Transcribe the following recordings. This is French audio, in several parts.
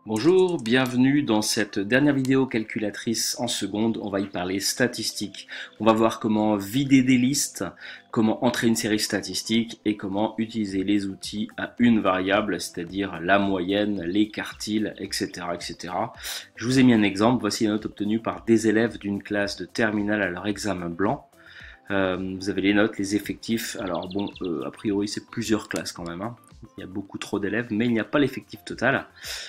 Bonjour, bienvenue dans cette dernière vidéo calculatrice en secondes. On va y parler statistiques. On va voir comment vider des listes, comment entrer une série statistique et comment utiliser les outils à une variable, c'est-à-dire la moyenne, les quartiles, etc., etc. Je vous ai mis un exemple. Voici la note obtenue par des élèves d'une classe de terminale à leur examen blanc. Vous avez les notes, les effectifs. Alors bon, a priori c'est plusieurs classes quand même, hein. Il y a beaucoup trop d'élèves, mais il n'y a pas l'effectif total.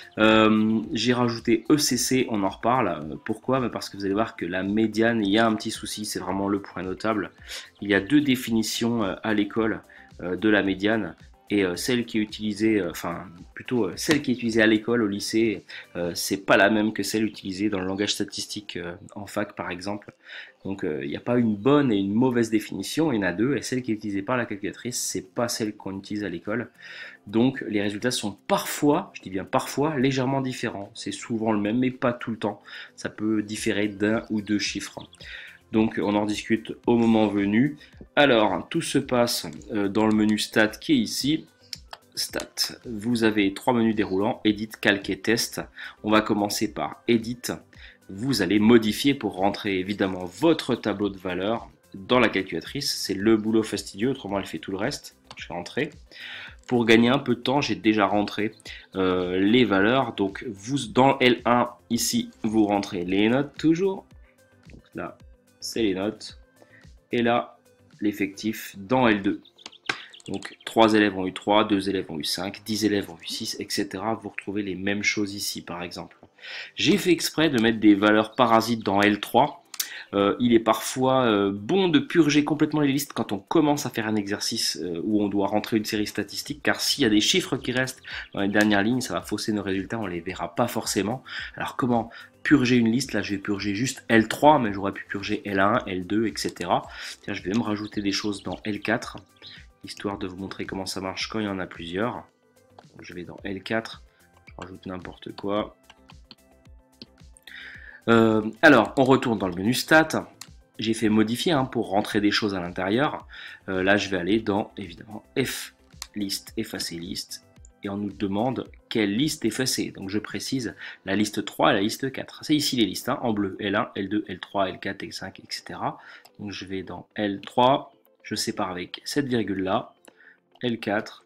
J'ai rajouté ECC, on en reparle. Pourquoi? Parce que vous allez voir que la médiane, il y a un petit souci, c'est vraiment le point notable. Il y a deux définitions à l'école de la médiane. Et celle qui est utilisée, celle qui est utilisée à l'école, au lycée, c'est pas la même que celle utilisée dans le langage statistique en fac par exemple. Donc il n'y a pas une bonne et une mauvaise définition, il y en a deux, et celle qui est utilisée par la calculatrice, c'est pas celle qu'on utilise à l'école. Donc les résultats sont parfois, je dis bien parfois, légèrement différents. C'est souvent le même, mais pas tout le temps. Ça peut différer d'un ou deux chiffres. Donc on en discute au moment venu. Alors, tout se passe dans le menu Stat qui est ici. Stat. Vous avez trois menus déroulants, Edit, Calque et Test. On va commencer par Edit. Vous allez modifier pour rentrer évidemment votre tableau de valeur dans la calculatrice. C'est le boulot fastidieux, autrement elle fait tout le reste. Je vais rentrer. Pour gagner un peu de temps, j'ai déjà rentré les valeurs. Donc vous, dans L1, ici, vous rentrez les notes toujours. Donc là, c'est les notes. Et là, l'effectif dans L2. Donc 3 élèves ont eu 3, 2 élèves ont eu 5, 10 élèves ont eu 6, etc. Vous retrouvez les mêmes choses ici, par exemple. J'ai fait exprès de mettre des valeurs parasites dans L3. Il est parfois bon de purger complètement les listes quand on commence à faire un exercice où on doit rentrer une série statistique, car s'il y a des chiffres qui restent dans les dernières lignes, ça va fausser nos résultats, on ne les verra pas forcément. Alors comment purger une liste? Là je vais purger juste L3, mais j'aurais pu purger L1, L2, etc. Tiens, je vais même rajouter des choses dans L4, histoire de vous montrer comment ça marche quand il y en a plusieurs. Donc, je vais dans L4, je rajoute n'importe quoi. Alors, on retourne dans le menu Stat. J'ai fait modifier pour rentrer des choses à l'intérieur. Là, je vais aller dans, évidemment, F, liste, effacer liste. Et on nous demande quelle liste effacer. Donc, je précise la liste 3 et la liste 4. C'est ici les listes, en bleu. L1, L2, L3, L4, L5, etc. Donc, je vais dans L3. Je sépare avec cette virgule là. L4.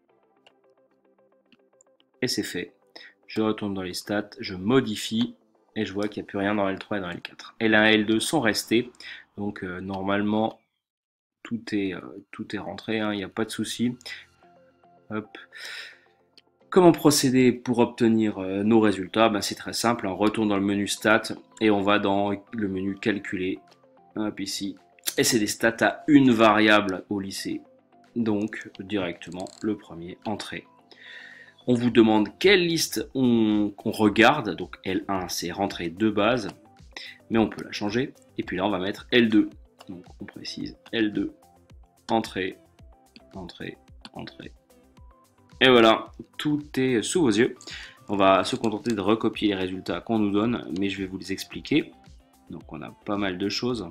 Et c'est fait. Je retourne dans les stats. Je modifie. Et je vois qu'il n'y a plus rien dans L3 et dans L4. L1 et L2 sont restés. Donc normalement, tout est rentré, il n'y a pas de souci. Hop. Comment procéder pour obtenir nos résultats? C'est très simple, on retourne dans le menu stats et on va dans le menu calculer. Hop, ici. Et c'est des stats à une variable au lycée. Donc directement le premier entrée. On vous demande quelle liste qu'on regarde. Donc L1 c'est rentrée de base, mais on peut la changer. Et puis là on va mettre L2. Donc on précise L2, entrée, entrée, entrée. Et voilà, tout est sous vos yeux. On va se contenter de recopier les résultats qu'on nous donne, mais je vais vous les expliquer. Donc on a pas mal de choses.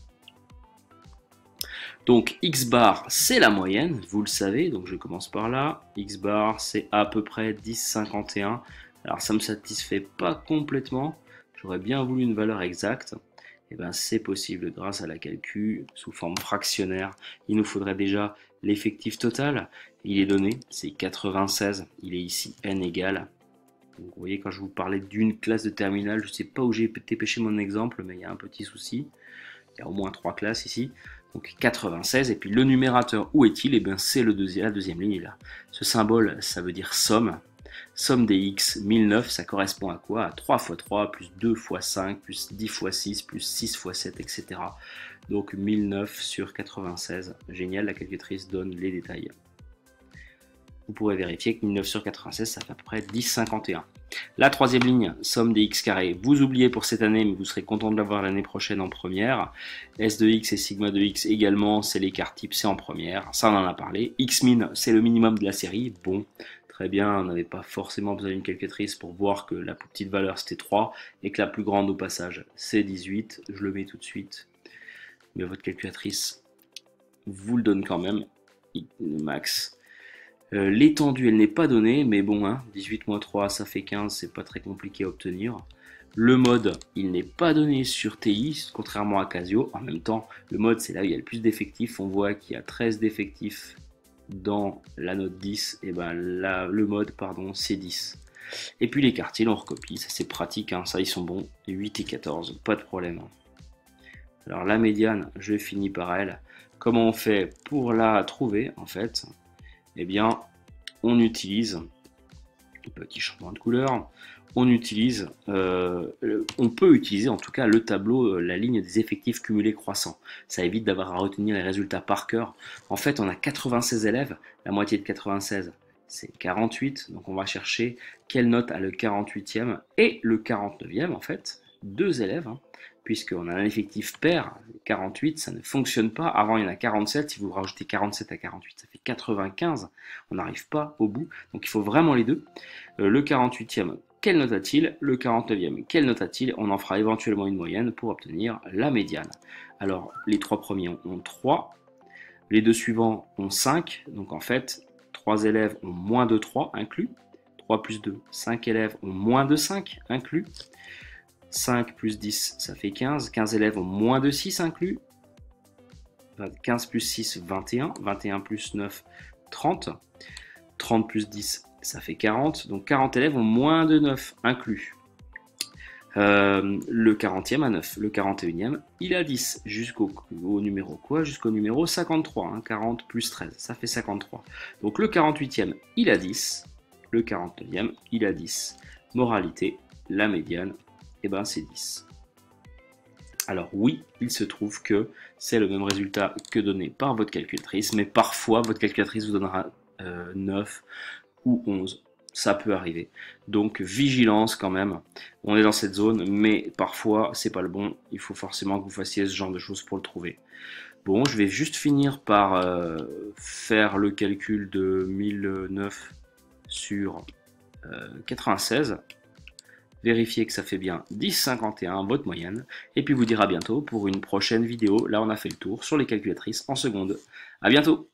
Donc X bar c'est la moyenne, vous le savez, donc je commence par là. X bar c'est à peu près 10,51. Alors ça ne me satisfait pas complètement, j'aurais bien voulu une valeur exacte. Et bien c'est possible grâce à la calcul sous forme fractionnaire. Il nous faudrait déjà l'effectif total, il est donné, c'est 96, il est ici n égale. Donc, vous voyez quand je vous parlais d'une classe de terminale, je ne sais pas où j'ai dépêché mon exemple, mais il y a un petit souci. Il y a au moins 3 classes ici. Donc 96, et puis le numérateur, où est-il? Et bien c'est la deuxième ligne là. Ce symbole, ça veut dire somme. Somme des x, 1009, ça correspond à quoi? À 3 fois 3, plus 2 fois 5, plus 10 fois 6, plus 6 fois 7, etc. Donc 1009 sur 96. Génial, la calculatrice donne les détails. Vous pourrez vérifier que 1009 sur 96, ça fait à peu près 10,51. La troisième ligne, somme des x carrés. Vous oubliez pour cette année, mais vous serez content de l'avoir l'année prochaine en première. S de x et sigma de x également, c'est l'écart type, c'est en première. Ça, on en a parlé. X min, c'est le minimum de la série. Bon, très bien, on n'avait pas forcément besoin d'une calculatrice pour voir que la plus petite valeur, c'était 3, et que la plus grande au passage, c'est 18. Je le mets tout de suite. Mais votre calculatrice vous le donne quand même, le max. L'étendue, elle n'est pas donnée, mais bon, hein, 18 moins 3, ça fait 15, c'est pas très compliqué à obtenir. Le mode, il n'est pas donné sur TI, contrairement à Casio. En même temps, le mode, c'est là où il y a le plus d'effectifs. On voit qu'il y a 13 d'effectifs dans la note 10, et ben là, le mode, pardon, c'est 10. Et puis les quartiles, on recopie, ça c'est pratique, hein, ça ils sont bons, 8 et 14, pas de problème. Alors la médiane, je finis par elle. Comment on fait pour la trouver en fait? Eh bien, on utilise, petit changement de couleur, on peut utiliser en tout cas le tableau, la ligne des effectifs cumulés croissants. Ça évite d'avoir à retenir les résultats par cœur. En fait, on a 96 élèves, la moitié de 96, c'est 48, donc on va chercher quelle note a le 48e et le 49e en fait, deux élèves, hein, puisqu'on a un effectif pair, 48, ça ne fonctionne pas. Avant, il y en a 47, si vous rajoutez 47 à 48, ça fait 95. On n'arrive pas au bout, donc il faut vraiment les deux. Le 48e, quelle note a-t-il? Le 49e, quelle note a-t-il? On en fera éventuellement une moyenne pour obtenir la médiane. Alors, les trois premiers ont 3, les deux suivants ont 5, donc en fait, 3 élèves ont moins de 3 inclus. 3 plus 2, 5 élèves ont moins de 5 inclus. 5 plus 10, ça fait 15. 15 élèves ont moins de 6 inclus. 15 plus 6, 21. 21 plus 9, 30. 30 plus 10, ça fait 40. Donc 40 élèves ont moins de 9 inclus. Le 40e a 9. Le 41e, il a 10. Jusqu'au numéro quoi? Jusqu'au numéro 53. Hein, 40 plus 13, ça fait 53. Donc le 48e, il a 10. Le 49e, il a 10. Moralité, la médiane, et ben c'est 10. Alors oui, il se trouve que c'est le même résultat que donné par votre calculatrice, mais parfois votre calculatrice vous donnera 9 ou 11. Ça peut arriver. Donc vigilance quand même. On est dans cette zone, mais parfois c'est pas le bon. Il faut forcément que vous fassiez ce genre de choses pour le trouver. Bon, je vais juste finir par faire le calcul de 1009 sur 96. Vérifiez que ça fait bien 10,51 votre moyenne, et puis vous dire à bientôt pour une prochaine vidéo. Là on a fait le tour sur les calculatrices en seconde. À bientôt!